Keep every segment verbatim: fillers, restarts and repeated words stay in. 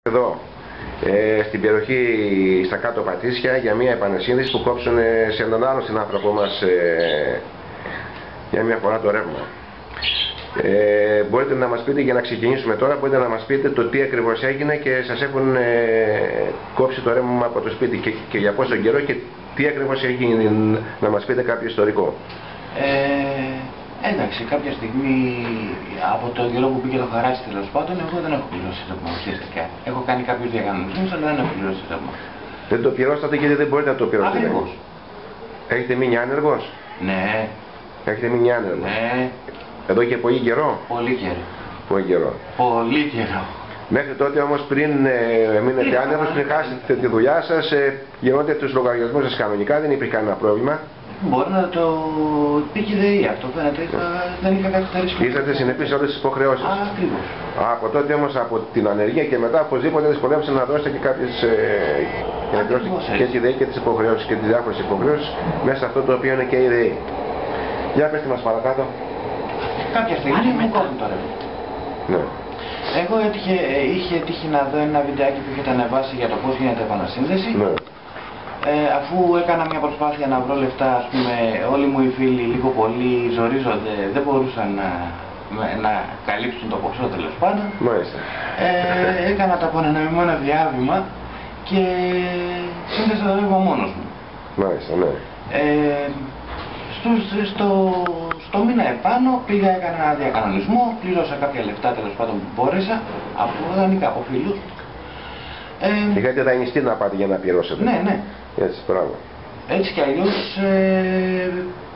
Εδώ, ε, στην περιοχή στα κάτω Πατήσια για μια επανεσύνδεση που κόψουν ε, σε έναν άλλο συνάνθρωπό μας ε, για μια φορά το ρεύμα. Ε, μπορείτε να μας πείτε, για να ξεκινήσουμε τώρα, μπορείτε να μας πείτε το τι ακριβώς έγινε και σας έχουν ε, κόψει το ρεύμα από το σπίτι και, και για πόσο καιρό και τι ακριβώς έγινε, να μας πείτε κάποιο ιστορικό. Ε, εντάξει, κάποια στιγμή από τον καιρό που πήγε το χαράσι, τέλος πάντων, εγώ δεν έχω πληρώσει ρεύμα ουσιαστικά. Έχω κάνει κάποιους διαγωνισμούς, αλλά δεν έχω πληρώσει ρεύμα. Δεν το πληρώσατε γιατί δεν μπορείτε να το πληρώσετε. Ακριβώς. Έχετε μείνει άνεργος? Ναι. Έχετε μείνει άνεργος? Ναι. Εδώ και πολύ καιρό? Πολύ καιρό. Πολύ καιρό. Πολύ καιρό. Μέχρι τότε όμως, πριν ε, μείνετε άνεργος, πριν χάσετε τη δουλειά σας, ε, γινόνται τους λογαριασμούς σας κανονικά, δεν υπήρχε κανένα πρόβλημα. Μπορεί να το πήγε η ΔΕΗ, αυτό φαίνεται, δεν είχα καθυστερήσει. Είσαστε συνεπείς σε όλες τις υποχρεώσεις. Ακριβώς. Από τότε όμως, από την ανεργία και μετά, οπωσδήποτε δυσκολεύσατε να δώσετε και κάποιες ε, και, να και τη ΔΕΗ και τις υποχρεώσεις και τις διάφορες υποχρεώσεις μέσα σε αυτό το οποίο είναι και η ΔΕΗ. Για πέστε μας παρακάτω. Κάποια στιγμή μου κόβουν τώρα. Ναι. Εγώ έτυχε, είχε τύχει να δω ένα βιντεάκι που είχατε ανεβάσει για το πώς γίνεται επανασύνδεση. Ναι. Ε, αφού έκανα μια προσπάθεια να βρω λεφτά, ας πούμε, όλοι μου οι φίλοι λίγο πολύ ζορίζονται, δεν μπορούσαν να, να καλύψουν το ποσό, τέλος πάντων. Μάλιστα. Ε, έκανα το απονανεμημένο διάβημα και σύνδεσα το ρεύμα μόνος μου. Μάλιστα, ναι. Ε, στο, στο, στο μήνα επάνω πήγα, έκανα ένα διακανονισμό, πλήρωσα κάποια λεφτά, τέλος πάντων, που μπόρεσα, από δανεικά, από φίλους. Ε, Είχατε δανειστεί να πάτε για να πληρώσετε. Ναι, ναι. Έτσι, πράγμα. Έτσι κι αλλιώς ε,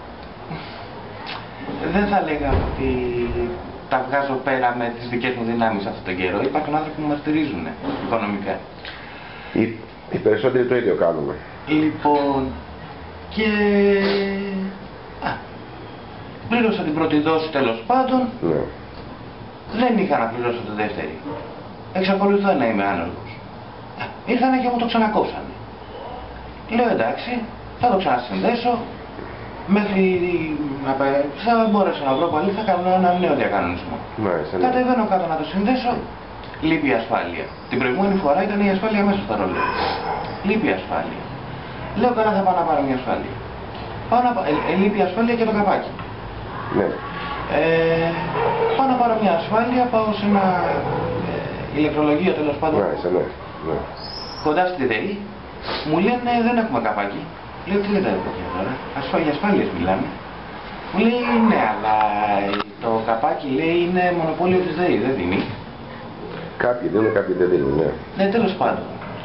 δεν θα λέγα ότι τα βγάζω πέρα με τις δικές μου δυνάμεις αυτόν τον καιρό. Υπάρχουν άνθρωποι που μας στηρίζουν οικονομικά. Οι, οι περισσότεροι το ίδιο κάνουμε. Λοιπόν, και α, πλήρωσα την πρώτη δόση, τέλος πάντων. Ναι. Δεν είχα να πληρώσω τη δεύτερη. Εξακολουθώ να είμαι άνεργος. Ήρθανε και μου το ξανακόψανε. Λέω εντάξει, θα το ξανασυνδέσω. Μέχρι να θα μπορέσω να βρω πάλι, θα κάνω ένα νέο διακανονισμό. Μάλιστα, ναι. Κατεβαίνω κάτω να το συνδέσω, λείπει η ασφάλεια. Την προηγούμενη φορά ήταν η ασφάλεια μέσα στο ρολόι. Λείπει η ασφάλεια. Λέω καλά, θα πάω να πάρω μια ασφάλεια. Πάω να... ε, ε, λείπει η ασφάλεια και το καπάκι. Ναι. Ε, πάω να πάρω μια ασφάλεια, πάω σε ένα ε, ηλεκτρολογείο, τέλος πάντων. Μάλιστα, ναι. Ναι. Κοντά στη ΔΕΗ, μου λένε δεν έχουμε καπάκι. Λέω τι λέτε εδώ πέρα τώρα, ασφάλεια, ασφάλειες μιλάμε. Μου λέει ναι, αλλά το καπάκι λέει είναι μονοπόλιο της ΔΕΗ, δεν δίνει. Κάποιοι δίνουν, κάποιοι δεν δίνουν, ναι. Ναι, τέλος πάντων.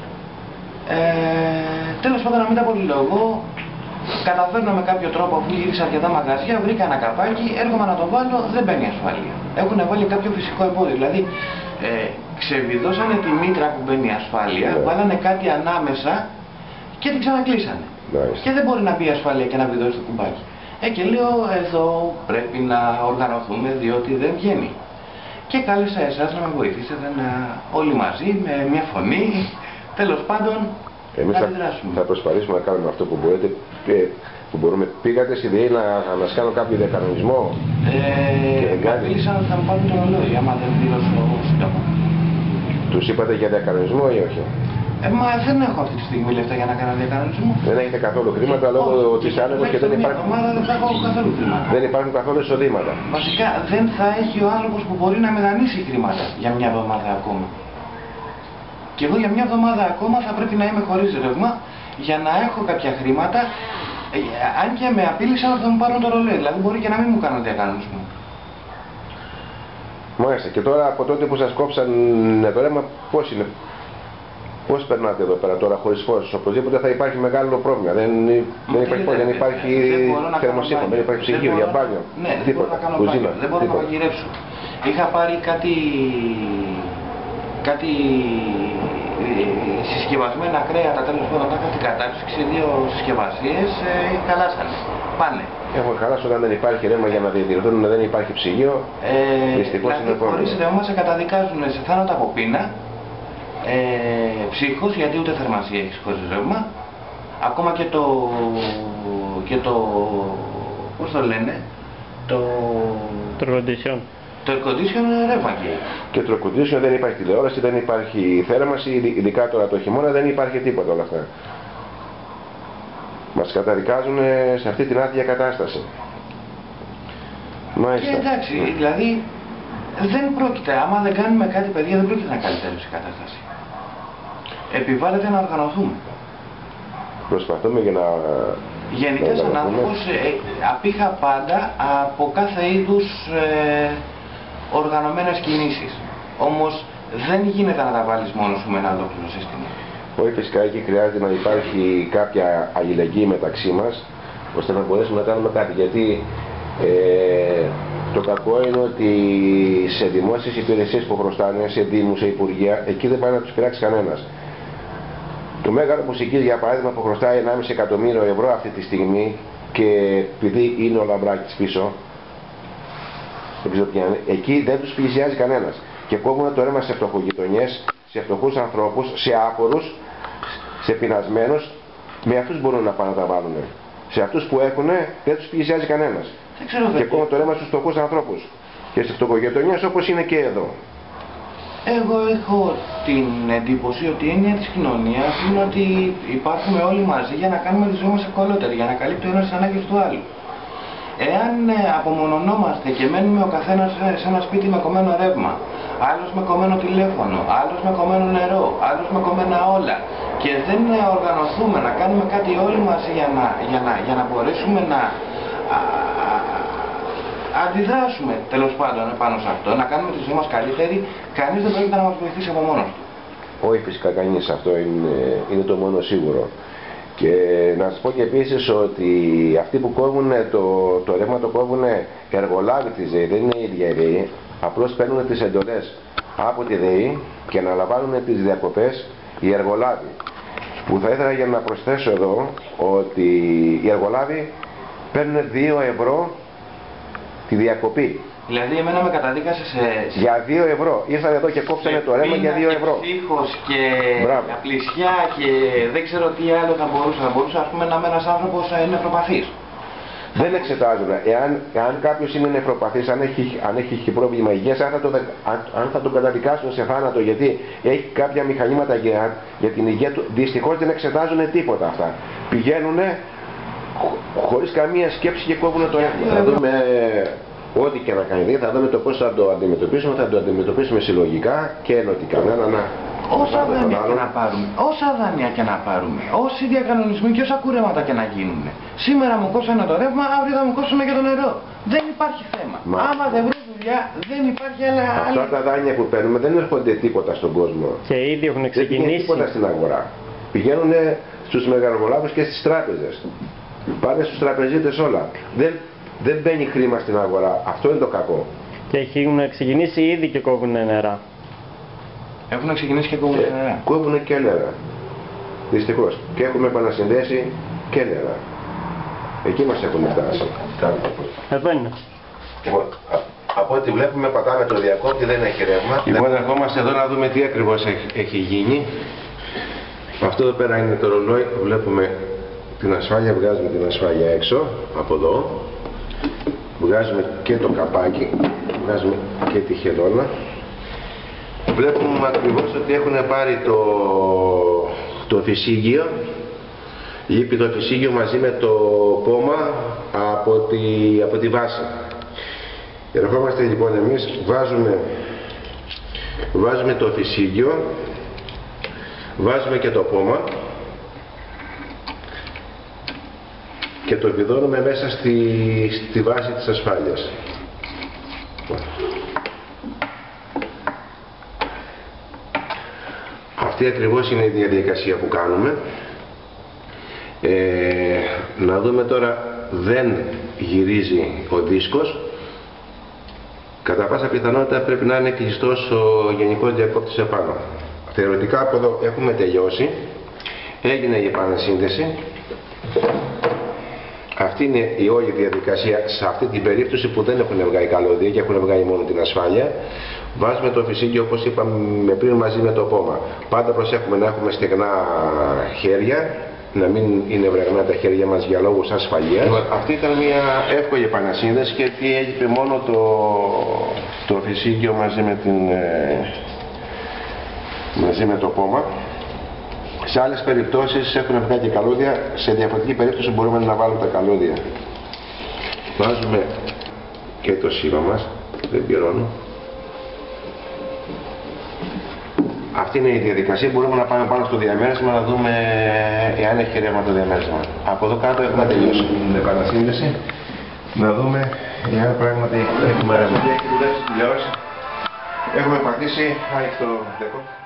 Ε, τέλος πάντων, να μην τα πολυλογώ, καταφέρνω με κάποιο τρόπο, αφού γύρισα αρκετά μαγαζιά, βρήκα ένα καπάκι, έρχομαι να το βάλω, δεν μπαίνει ασφάλεια. Έχουν βάλει κάποιο φυσικό εμπόδιο, δηλαδή ε, ξεβιδώσανε τη μήτρα που μπαίνει ασφάλεια, yeah. Βάλανε κάτι ανάμεσα και την ξανακλείσανε. Nice. Και δεν μπορεί να μπει ασφάλεια και να βιδώσει το κουμπάκι. Ε, και λέω εδώ πρέπει να οργανωθούμε διότι δεν βγαίνει. Και κάλεσα εσάς να με βοηθήσετε να, όλοι μαζί με μια φωνή, τέλος πάντων, εμείς να θα, αντιδράσουμε. θα προσπαθήσουμε να κάνουμε αυτό που μπορείτε, που μπορούμε. Πήγατε στη ΔΕΗ να, να μας κάνω κάποιο διακανονισμό? Ε, Μίλησαν ότι θα μου πάρουν το ρολόι, άμα δεν πληρώσω σύντομα. Τους είπατε για διακανονισμό ή όχι? Ε, μα δεν έχω αυτή τη στιγμή λεφτά για να κάνω διακανονισμό. Δεν έχετε καθόλου χρήματα λόγω της άνεργος και δεν υπάρχουν, δεν θα έχω καθόλου χρήματα. Δεν υπάρχουν καθόλου εισοδήματα. Βασικά δεν θα έχει ο άνθρωπος που μπορεί να με δανείσει χρήματα για μια εβδομάδα ακόμα. Και εγώ για μια εβδομάδα ακόμα θα πρέπει να είμαι χωρίς ρεύμα για να έχω κάποια χρήματα. Ε, αν και με απείλησαν ότι θα μου πάρουν το ρολόι, δηλαδή μπορεί και να μην μου κάνουν διακανονισμό. Μάλιστα. Και τώρα από τότε που σας κόψαν το ρεύμα, πώς είναι? Πώς περνάτε εδώ πέρα τώρα χωρίς φως? Οπωσδήποτε θα υπάρχει μεγάλο πρόβλημα. Δεν, δεν υπάρχει, δεν, δεν υπάρχει θερμοσύφωνο, δεν υπάρχει ψυγείο για μπάνιο. Ναι, δεν μπορώ να κάνω μπάνιο, δεν μπορώ να μαγειρεύσω. Είχα πάρει κάτι, κάτι συσκευασμένα κρέατα, τέλος πάντων, τα είχα κατάψυξη, δύο συσκευασίες, ε, χαλάσανε. Πάνε. Έχουν χαλάσει όταν δεν υπάρχει ρεύμα για να διατηρηθούν, δεν υπάρχει ψυγείο. Ε, Δυστυχώς είναι πρόβλημα. Χωρίς ρεύμα σε καταδικάζουν σε θάνατο από πείνα. Ε, ψύχος, γιατί ούτε θερμασία έχεις χωρίς ρεύμα. Ακόμα και το, και το, πώς το λένε, το... Το κοντισιόν. Το air condition ρεύμα καίει. Και το air condition δεν υπάρχει τηλεόραση, δεν υπάρχει θέρμανση, ειδικά τώρα το χειμώνα δεν υπάρχει τίποτα όλα αυτά. Μας καταδικάζουν σε αυτή την άδεια κατάσταση. Μάλιστα. Και εντάξει, δηλαδή δεν πρόκειται, άμα δεν κάνουμε κάτι παιδιά δεν πρόκειται να κάνει τέλος η κατάσταση. Επιβάλλεται να οργανωθούμε. Προσπαθούμε για να... Γενικά σαν άνθρωπος ε, απήχα πάντα από κάθε είδους ε, οργανωμένες κινήσεις. Όμως δεν γίνεται να τα βάλεις μόνος σου με ένα ολόκληρο σύστημα. Όχι, φυσικά εκεί χρειάζεται να υπάρχει κάποια αλληλεγγύη μεταξύ μας, ώστε να μπορέσουμε να κάνουμε κάτι. Γιατί ε, το κακό είναι ότι σε δημόσιες υπηρεσίες που χρωστάνε, σε δήμους, σε υπουργεία, εκεί δεν πάει να τους πειράξει κανένας. Το Μέγαρο Μουσικής, για παράδειγμα, που χρωστάει ενάμιση εκατομμύριο ευρώ αυτή τη στιγμή και επειδή είναι ο Λαμπράκης πίσω, δεν ξέρω ποια είναι, εκεί δεν τους πλησιάζει κανένας. Και κόβουν το ρεύμα σε φτωχογειτονιές, σε φτωχούς ανθρώπους, σε άφορους, σε πεινασμένους, με αυτούς μπορούν να πάνε να τα βάλουν. Σε αυτούς που έχουν δεν τους πλησιάζει κανένας. Και κόβουν το ρεύμα στους φτωχούς ανθρώπους. Και στις φτωχογειτονιές όπως είναι και εδώ. Εγώ έχω την εντύπωση ότι η έννοια της κοινωνίας είναι ότι υπάρχουμε όλοι μαζί για να κάνουμε τη ζωή μας ευκολότερη, για να καλύπτει ο ένας τις ανάγκες του άλλου. Εάν απομονωνόμαστε και μένουμε ο καθένας σε ένα σπίτι με κομμένο ρεύμα, άλλος με κομμένο τηλέφωνο, άλλος με κομμένο νερό, άλλος με κομμένα όλα, και δεν οργανωθούμε να κάνουμε κάτι όλοι μαζί για να, για να, για να μπορέσουμε να α, α, αντιδράσουμε τέλος πάντων πάνω σε αυτό, να κάνουμε τη ζωή μας καλύτερη, κανείς δεν πρόκειται να μας βοηθήσει από μόνος του. Όχι, φυσικά κανείς, αυτό είναι, είναι το μόνο σίγουρο. Και να σας πω και επίσης ότι αυτοί που κόβουν το, το ρεύμα το κόβουν εργολάβοι της ΔΕΗ, δεν είναι η ίδια η ΔΕΗ, απλώς παίρνουν τις εντολές από τη ΔΕΗ και αναλαμβάνουν τις διακοπές οι εργολάβοι. Που θα ήθελα για να προσθέσω εδώ ότι οι εργολάβοι παίρνουν δύο ευρώ τη διακοπή. Δηλαδή εμένα με καταδίκασε σε... Για δύο ευρώ. Ήρθαν εδώ και κόψανε το ρεύμα για δύο ευρώ. Και ψύχος και απλησιά και δεν ξέρω τι άλλο θα μπορούσε. Θα μπορούσε ας πούμε να είμαι ένας άνθρωπος νευροπαθής. Δεν εξετάζουν. Εάν, εάν κάποιος είναι νευροπαθής, αν έχει, αν έχει πρόβλημα υγείας, αν θα, το, αν, αν θα τον καταδικάσουν σε θάνατο γιατί έχει κάποια μηχανήματα για, για την υγεία του, δυστυχώς δεν εξετάζουν τίποτα αυτά. Πηγαίνουν χωρίς καμία σκέψη και κόβουν το ρεύμα. Θα δούμε ό,τι και να κάνει, θα δούμε το πώς θα το αντιμετωπίσουμε, θα το αντιμετωπίσουμε συλλογικά και ενωτικά. Να, να, να. Όσα δάνεια και να πάρουμε, όσα δάνεια και να πάρουμε, όσοι διακανονισμοί και όσα κουρέματα και να γίνουν. Σήμερα μου κόψανε το ρεύμα, αύριο θα μου κόψουν και το νερό. Δεν υπάρχει θέμα. Μα... Άμα δεν βρω δουλειά, δεν υπάρχει άλλα. Αυτά τα δάνεια που παίρνουμε δεν έρχονται τίποτα στον κόσμο. Και ήδη έχουν ξεκινήσει. Δεν τίποτα στην αγορά. Πηγαίνουν στους μεγαλοπολάβους και στις τράπεζες. Πάνε στους τραπεζίτες όλα. Δεν, δεν μπαίνει χρήμα στην αγορά. Αυτό είναι το κακό. Και έχουν ξεκινήσει ήδη και κόβουν νερά. Έχουν ξεκινήσει και κόβουν νερά. Κόβουν και νερά. Δυστυχώς. Και έχουμε επανασυνδέσει και νερά. Εκεί μας έχουν φτάσει. Εδώ είναι. Από ό,τι βλέπουμε πατάμε το διακόπτη, δεν έχει ρεύμα. Λοιπόν, ερχόμαστε εδώ να δούμε τι ακριβώς έχει, έχει γίνει. Αυτό εδώ πέρα είναι το ρολόι. Βλέπουμε την ασφάλεια, βγάζουμε την ασφάλεια έξω από εδώ. Βγάζουμε και το καπάκι, βγάζουμε και τη χελώνα. Βλέπουμε ακριβώς ότι έχουν πάρει το, το φυσίγγιο, λείπει το φυσίγγιο μαζί με το πόμα από τη, από τη βάση. Ερχόμαστε λοιπόν εμείς, βάζουμε, βάζουμε το φυσίγγιο, βάζουμε και το πόμα και το βιδώνουμε μέσα στη, στη βάση της ασφάλειας. Αυτή ακριβώς είναι η διαδικασία που κάνουμε. Ε, να δούμε τώρα, δεν γυρίζει ο δίσκος. Κατά πάσα πιθανότητα πρέπει να είναι κλειστός ο γενικός διακόπτης επάνω. Θεωρητικά από εδώ έχουμε τελειώσει. Έγινε η επανασύνδεση. Αυτή είναι η όλη διαδικασία σε αυτή την περίπτωση που δεν έχουν βγάλει καλώδια και έχουν βγάλει μόνο την ασφάλεια. Βάζουμε το φυσίγγιο όπως είπαμε πριν μαζί με το πόμα. Πάντα προσέχουμε να έχουμε στεγνά χέρια να μην είναι βρεγνά τα χέρια μας για λόγους ασφαλείας. Αυτή ήταν μια εύκολη επανασύνδεση γιατί έλειπε μόνο το, το φυσίκιο μαζί με, την, ε, μαζί με το πόμα. Σε άλλες περιπτώσεις έχουν βγάλει και καλώδια, σε διαφορετική περίπτωση μπορούμε να βάλουμε τα καλώδια. Βάζουμε και το σήμα μας, δεν πυρώνω. Αυτή είναι η διαδικασία, μπορούμε να πάμε πάνω στο διαμέρισμα να δούμε εάν έχει ρεύμα το διαμέρισμα. Από εδώ κάτω έχουμε τελειώσει την επανασύνδεση, να δούμε εάν πράγματι έχουμε ρεύμα. Έχουμε πατήσει, το δέκο.